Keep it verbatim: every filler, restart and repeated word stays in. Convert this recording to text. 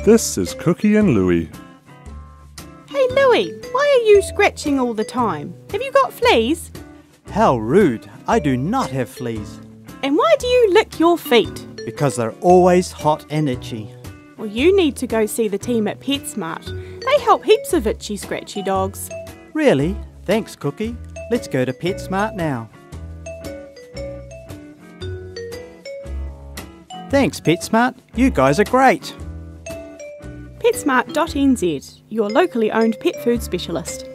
This is Cookie and Louie. Hey Louie, why are you scratching all the time? Have you got fleas? How rude! I do not have fleas. And why do you lick your feet? Because they're always hot and itchy. Well, you need to go see the team at PetSmart. They help heaps of itchy, scratchy dogs. Really? Thanks, Cookie. Let's go to PetSmart now. Thanks, PetSmart. You guys are great. PetSmart dot N Z, your locally owned pet food specialist.